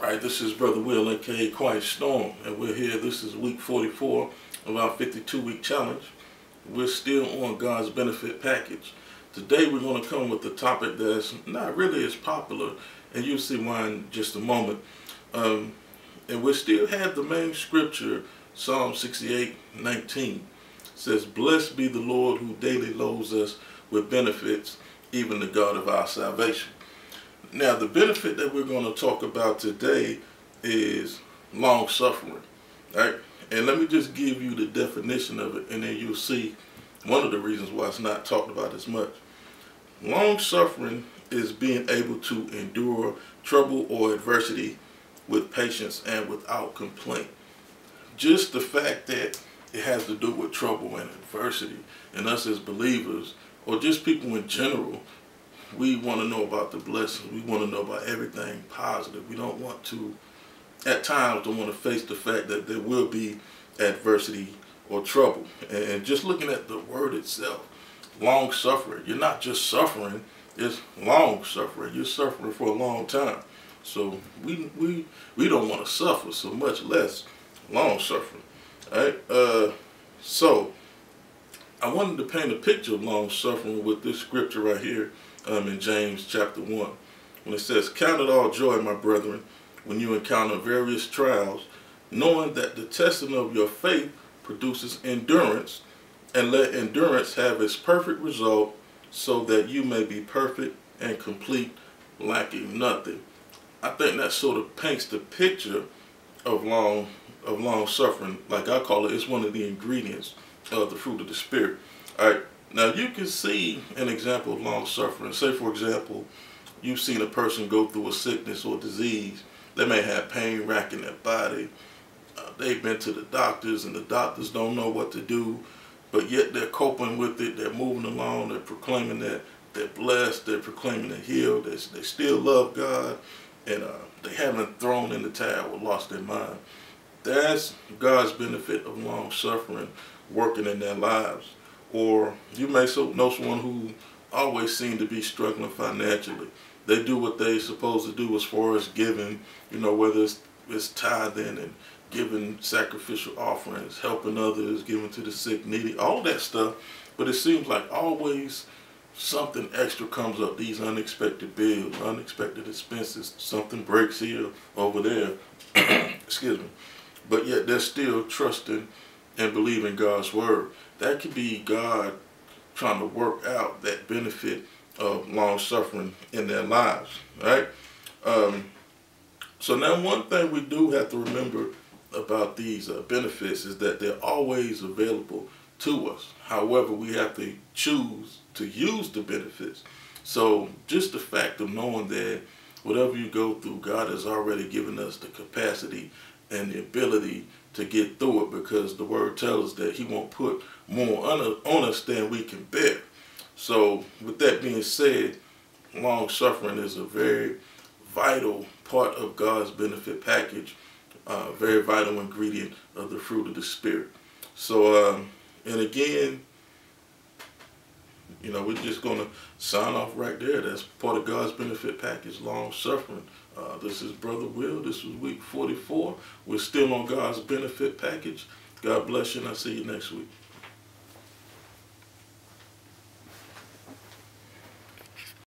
Right, this is Brother Will, aka Quiet Storm, and we're here. This is week 44 of our 52-week challenge. We're still on God's benefit package. Today we're going to come with a topic that's not really as popular, and you'll see why in just a moment. And we still have the main scripture, Psalm 68:19. Says, "Blessed be the Lord who daily loads us with benefits, even the God of our salvation." Now, the benefit that we're going to talk about today is long suffering, right? And let me just give you the definition of it, and then you'll see one of the reasons why it's not talked about as much. Long suffering is being able to endure trouble or adversity with patience and without complaint. Just the fact that it has to do with trouble and adversity, and us as believers, or just people in general, we want to know about the blessings. We want to know about everything positive. We don't want to, at times, don't want to face the fact that there will be adversity or trouble. And just looking at the word itself, long suffering, you're not just suffering, it's long suffering. You're suffering for a long time. So we don't want to suffer, so much less long suffering. All right? So I wanted to paint a picture of long suffering with this scripture right here. In James chapter 1, when it says, "Count it all joy, my brethren, when you encounter various trials, knowing that the testing of your faith produces endurance, and let endurance have its perfect result, so that you may be perfect and complete, lacking nothing." I think that sort of paints the picture of long suffering. Like I call it, it's one of the ingredients of the fruit of the Spirit. All right. Now, you can see an example of long suffering. Say, for example, you've seen a person go through a sickness or disease. They may have pain racking their body. They've been to the doctors, and the doctors don't know what to do, but yet they're coping with it. They're moving along. They're proclaiming that they're blessed. They're proclaiming they're healed. They still love God, and they haven't thrown in the towel or lost their mind. That's God's benefit of long suffering working in their lives. Or you may know someone who always seems to be struggling financially. They do what they're supposed to do as far as giving, whether it's tithing and giving sacrificial offerings, helping others, giving to the sick, needy, all that stuff. But it seems like always something extra comes up, these unexpected bills, unexpected expenses, something breaks here, over there, excuse me. But yet they're still trusting and believing God's word. That could be God trying to work out that benefit of long suffering in their lives, right? So now one thing we do have to remember about these benefits is that they're always available to us. However, we have to choose to use the benefits. So just the fact of knowing that whatever you go through, God has already given us the capacity and the ability to get through it, because the word tells us that he won't put more on us than we can bear. So with that being said, long suffering is a very vital part of God's benefit package, very vital ingredient of the fruit of the Spirit. So and again, we're just going to sign off right there. That's part of God's benefit package, long suffering. This is Brother Will. This was week 44. We're still on God's benefit package. God bless you, and I'll see you next week.